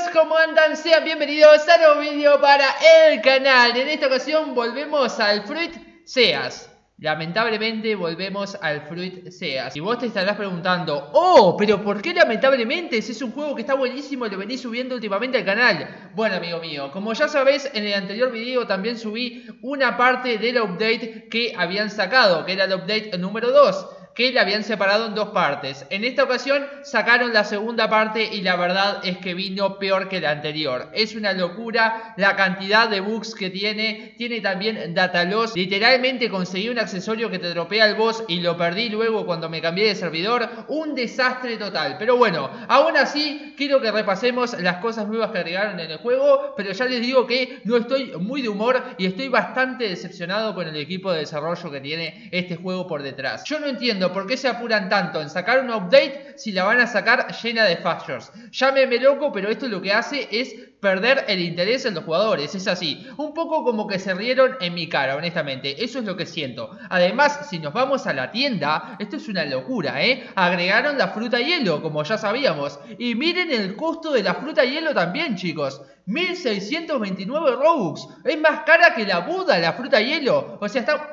¿cómo andan? Sean bienvenidos a un nuevo vídeo para el canal. En esta ocasión volvemos al Fruit Seas. Lamentablemente volvemos al Fruit Seas. Y vos te estarás preguntando, pero ¿por qué lamentablemente? Si es un juego que está buenísimo y lo venís subiendo últimamente al canal. Bueno, amigo mío, como ya sabés, en el anterior video también subí una parte del update que habían sacado, que era el update número 2, que la habían separado en dos partes. En esta ocasión sacaron la segunda parte y la verdad es que vino peor que la anterior. Es una locura la cantidad de bugs que tiene. Tiene también data loss. Literalmente conseguí un accesorio que te dropea el boss y lo perdí luego cuando me cambié de servidor. Un desastre total. Pero bueno, aún así quiero que repasemos las cosas nuevas que agregaron en el juego. Pero ya les digo que no estoy muy de humor y estoy bastante decepcionado con el equipo de desarrollo que tiene este juego por detrás. Yo no entiendo por qué se apuran tanto en sacar un update si la van a sacar llena de fallos. Llámeme loco, pero esto lo que hace es perder el interés en los jugadores. Es así, un poco como que se rieron en mi cara, honestamente. Eso es lo que siento. Además, si nos vamos a la tienda, esto es una locura, agregaron la fruta hielo, como ya sabíamos. Y miren el costo de la fruta hielo también, chicos. 1629 Robux. Es más cara que la Buda, la fruta hielo. O sea, está...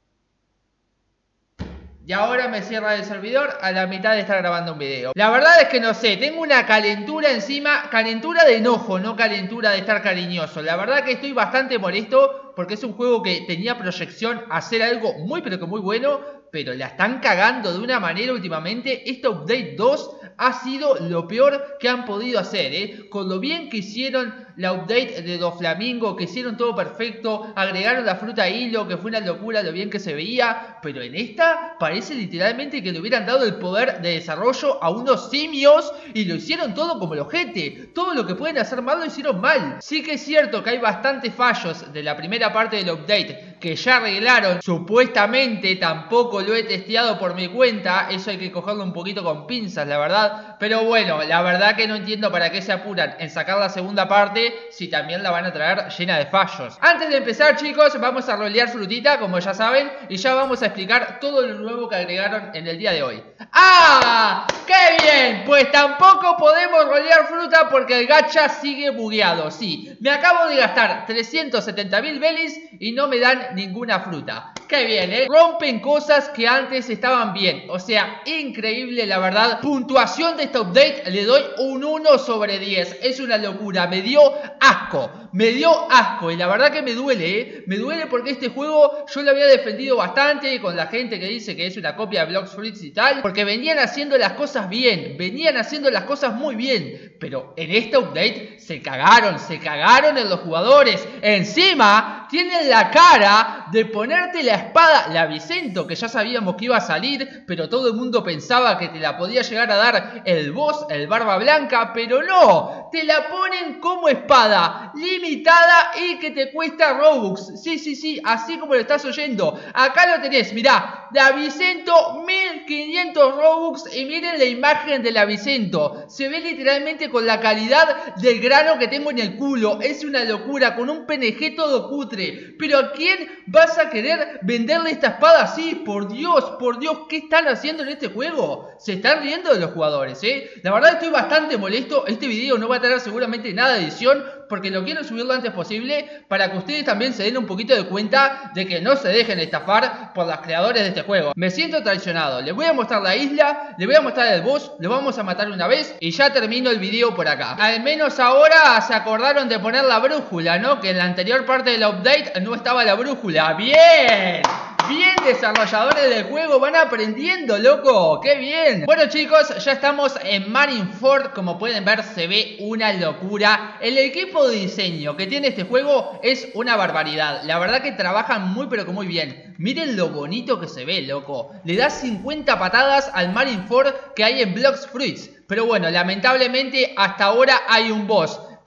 Y ahora me cierra el servidor a la mitad de estar grabando un video. La verdad es que no sé, tengo una calentura encima. Calentura de enojo, no calentura de estar cariñoso. La verdad que estoy bastante molesto porque es un juego que tenía proyección a hacer algo muy pero que muy bueno, pero la están cagando de una manera últimamente. Este update 2 ha sido lo peor que han podido hacer, Con lo bien que hicieron la update de Doflamingo, que hicieron todo perfecto, agregaron la fruta hilo, que fue una locura lo bien que se veía, pero en esta parece literalmente que le hubieran dado el poder de desarrollo a unos simios y lo hicieron todo como el ojete. Todo lo que pueden hacer mal lo hicieron mal. Sí que es cierto que hay bastantes fallos de la primera parte del update que ya arreglaron, supuestamente. Tampoco lo he testeado por mi cuenta, eso hay que cogerlo un poquito con pinzas, la verdad. Pero bueno, la verdad que no entiendo para qué se apuran en sacar la segunda parte si también la van a traer llena de fallos. Antes de empezar, chicos, vamos a rolear frutita, como ya saben, y ya vamos a explicar todo lo nuevo que agregaron en el día de hoy. ¡Ah! ¡Qué bien! Pues tampoco podemos rolear fruta porque el gacha sigue bugueado. Sí, me acabo de gastar 370.000 belis y no me dan ninguna fruta. ¡Qué bien, Rompen cosas que antes estaban bien. O sea, increíble, la verdad. Puntuación de este update le doy un 1 sobre 10. Es una locura, me dio asco. Me dio asco y la verdad que me duele, Me duele porque este juego yo lo había defendido bastante con la gente que dice que es una copia de Blox Fruits y tal, porque venían haciendo las cosas bien, venían haciendo las cosas muy bien, pero en este update se cagaron en los jugadores. Encima tienen la cara de ponerte la espada, la Vicento, que ya sabíamos que iba a salir, pero todo el mundo pensaba que te la podía llegar a dar el boss, el Barba Blanca, pero no, te la ponen como espada limitada y que te cuesta Robux. Sí, así como lo estás oyendo. Acá lo tenés, mirá, la Vicento, 1500 Robux. Y miren la imagen de la Vicento. Se ve literalmente con la calidad del grano que tengo en el culo. Es una locura, con un PNG todo cutre. Pero ¿a quién vas a querer venderle esta espada así? Por Dios, ¿qué están haciendo en este juego? Se están riendo de los jugadores, La verdad estoy bastante molesto. Este video no va a tener seguramente nada de edición, porque lo quiero subir lo antes posible para que ustedes también se den un poquito de cuenta de que no se dejen estafar por los creadores de este juego. Me siento traicionado. Les voy a mostrar la isla, les voy a mostrar el boss, lo vamos a matar una vez y ya termino el video por acá. Al menos ahora se acordaron de poner la brújula, ¿no? Que en la anterior parte del update no estaba la brújula. ¡Bien! Bien, desarrolladores del juego, van aprendiendo, loco, qué bien. Bueno, chicos, ya estamos en Marineford. Como pueden ver, se ve una locura. El equipo de diseño que tiene este juego es una barbaridad. La verdad que trabajan muy pero que muy bien. Miren lo bonito que se ve, loco. Le das 50 patadas al Marineford que hay en Blox Fruits. Pero bueno, lamentablemente hasta ahora hay un boss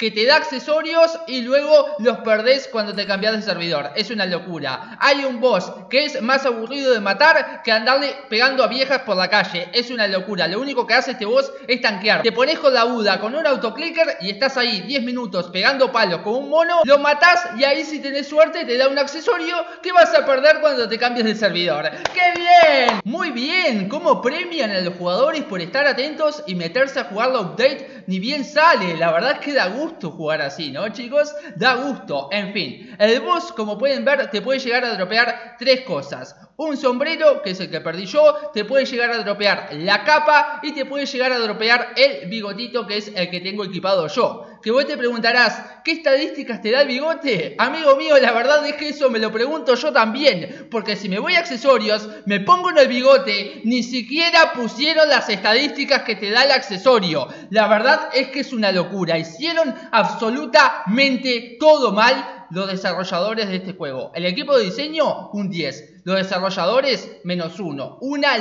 que te da accesorios y luego los perdés cuando te cambias de servidor. Es una locura. Hay un boss que es más aburrido de matar que andarle pegando a viejas por la calle. Es una locura. Lo único que hace este boss es tanquear. Te pones con la Buda, con un autoclicker y estás ahí 10 minutos pegando palos con un mono, lo matás y ahí si tenés suerte te da un accesorio que vas a perder cuando te cambies de servidor. ¡Qué bien! Muy bien. ¿Cómo premian a los jugadores por estar atentos y meterse a jugar la update? Ni bien sale. La verdad es que da gusto jugar así, ¿no, chicos? Da gusto. En fin, el boss, como pueden ver, te puede llegar a dropear 3 cosas. Un sombrero, que es el que perdí yo, te puede llegar a dropear la capa y te puede llegar a dropear el bigotito, que es el que tengo equipado yo. Que vos te preguntarás, ¿qué estadísticas te da el bigote? Amigo mío, la verdad es que eso me lo pregunto yo también, porque si me voy a accesorios, me pongo en el bigote, ni siquiera pusieron las estadísticas que te da el accesorio. La verdad es que es una locura, hicieron absolutamente todo mal los desarrolladores de este juego. El equipo de diseño, un 10. Los desarrolladores, -1. Una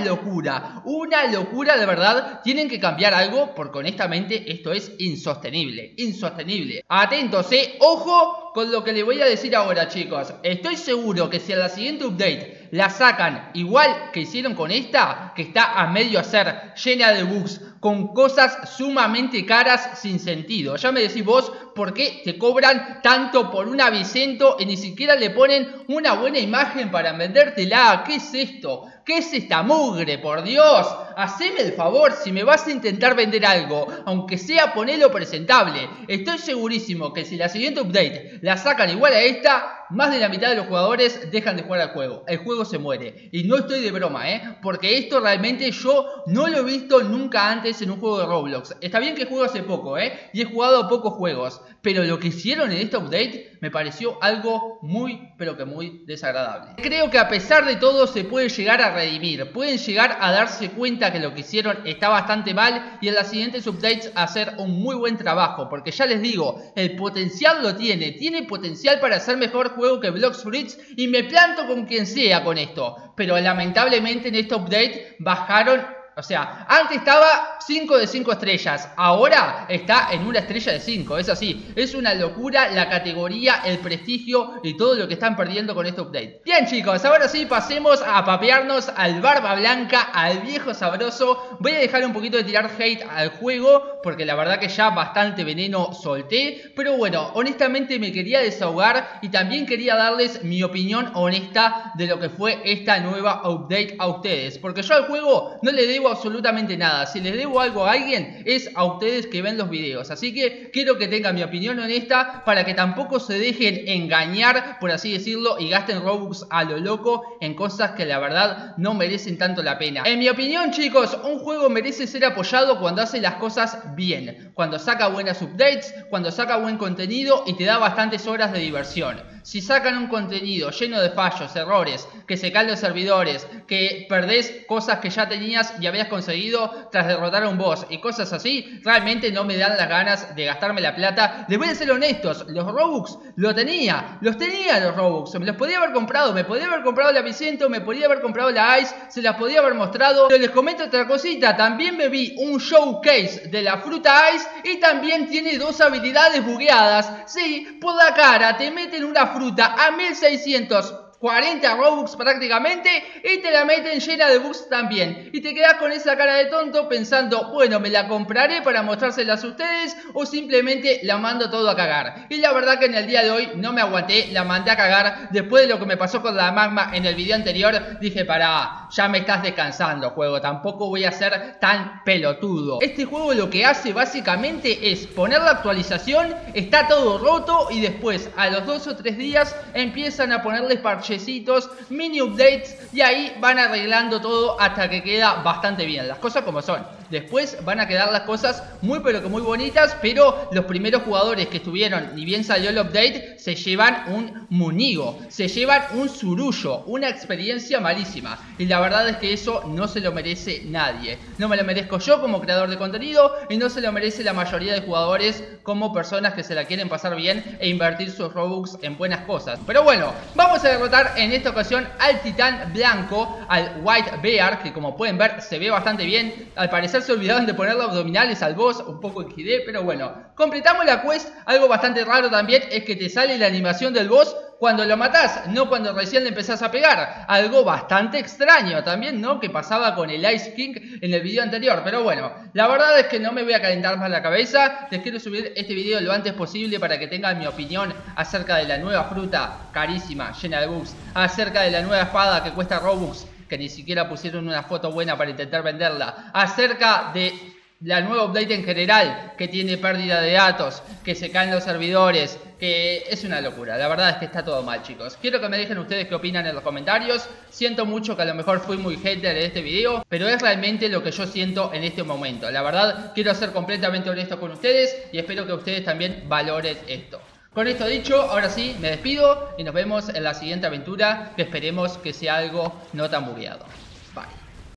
locura de verdad. Tienen que cambiar algo porque honestamente esto es insostenible. Insostenible. Atentos, ojo con lo que les voy a decir ahora, chicos. Estoy seguro que si a la siguiente update la sacan igual que hicieron con esta, que está a medio hacer, llena de bugs, con cosas sumamente caras sin sentido. Ya me decís vos por qué te cobran tanto por un Avicento y ni siquiera le ponen una buena imagen para vendértela. ¿Qué es esto? ¿Qué es esta mugre? Por Dios, haceme el favor, si me vas a intentar vender algo, aunque sea ponelo presentable. Estoy segurísimo que si la siguiente update la sacan igual a esta, más de la mitad de los jugadores dejan de jugar al juego. El juego se muere. Y no estoy de broma, porque esto realmente yo no lo he visto nunca antes en un juego de Roblox. Está bien que juego hace poco, y he jugado pocos juegos, pero lo que hicieron en esta update me pareció algo muy, pero que muy desagradable. Creo que a pesar de todo se puede llegar a redimir. Pueden llegar a darse cuenta que lo que hicieron está bastante mal y en las siguientes updates hacer un muy buen trabajo. Porque ya les digo, el potencial lo tiene. Tiene potencial para ser mejor juego que Blox Fruits y me planto con quien sea con esto. Pero lamentablemente en esta update bajaron. O sea, antes estaba 5 de 5 estrellas, ahora está en 1 estrella de 5, es así. Es una locura la categoría, el prestigio y todo lo que están perdiendo con este update. Bien, chicos, ahora sí pasemos a papearnos al Barba Blanca, al viejo sabroso. Voy a dejar un poquito de tirar hate al juego porque la verdad que ya bastante veneno solté. Pero bueno, honestamente me quería desahogar y también quería darles mi opinión honesta de lo que fue esta nueva update a ustedes. Porque yo al juego no le debo absolutamente nada. Si les debo algo a alguien es a ustedes que ven los videos. Así que quiero que tengan mi opinión honesta para que tampoco se dejen engañar, por así decirlo, y gasten Robux a lo loco en cosas que la verdad no merecen tanto la pena. En mi opinión, chicos, un juego merece ser apoyado cuando hace las cosas bien, cuando saca buenas updates, cuando saca buen contenido y te da bastantes horas de diversión. Si sacan un contenido lleno de fallos, errores, que se caen los servidores, que perdés cosas que ya tenías y habías conseguido tras derrotar a un boss y cosas así, realmente no me dan las ganas de gastarme la plata. Les voy a ser honestos, los Robux los tenía los Robux, me los podía haber comprado, me podía haber comprado la Vicento, me podía haber comprado la Ice, se las podía haber mostrado. Pero les comento otra cosita, también me vi un showcase de la fruta Ice y también tiene 2 habilidades bugueadas. Sí, por la cara te meten una fruta a 1640 Robux prácticamente y te la meten llena de bugs también. Y te quedas con esa cara de tonto pensando, bueno, me la compraré para mostrárselas a ustedes o simplemente la mando todo a cagar. Y la verdad que en el día de hoy no me aguanté, la mandé a cagar. Después de lo que me pasó con la magma en el video anterior, dije, pará, ya me estás descansando, juego, tampoco voy a ser tan pelotudo. Este juego lo que hace básicamente es poner la actualización, está todo roto y después a los 2 o 3 días empiezan a ponerles parchecitos, mini updates y ahí van arreglando todo hasta que queda bastante bien, las cosas como son. Después van a quedar las cosas muy pero que muy bonitas, pero los primeros jugadores que estuvieron, ni bien salió el update, se llevan un munigo, se llevan un surullo, una experiencia malísima. Y la verdad es que eso no se lo merece nadie. No me lo merezco yo como creador de contenido y no se lo merece la mayoría de jugadores como personas que se la quieren pasar bien e invertir sus Robux en buenas cosas. Pero bueno, vamos a derrotar en esta ocasión al titán blanco, al White Bear, que como pueden ver se ve bastante bien. Al parecer parecer se olvidaron de ponerle abdominales al boss, un poco XD, pero bueno. Completamos la quest. Algo bastante raro también es que te sale la animación del boss cuando lo matás, no cuando recién le empezás a pegar. Algo bastante extraño también, ¿no? Que pasaba con el Ice King en el video anterior. Pero bueno, la verdad es que no me voy a calentar más la cabeza. Les quiero subir este video lo antes posible para que tengan mi opinión acerca de la nueva fruta carísima, llena de bugs. Acerca de la nueva espada que cuesta Robux, que ni siquiera pusieron una foto buena para intentar venderla. Acerca de la nueva update en general, que tiene pérdida de datos, que se caen los servidores, que es una locura. La verdad es que está todo mal, chicos. Quiero que me dejen ustedes qué opinan en los comentarios. Siento mucho que a lo mejor fui muy hater en este video, pero es realmente lo que yo siento en este momento. La verdad, quiero ser completamente honesto con ustedes y espero que ustedes también valoren esto. Con esto dicho, ahora sí, me despido y nos vemos en la siguiente aventura, que esperemos que sea algo no tan bugueado.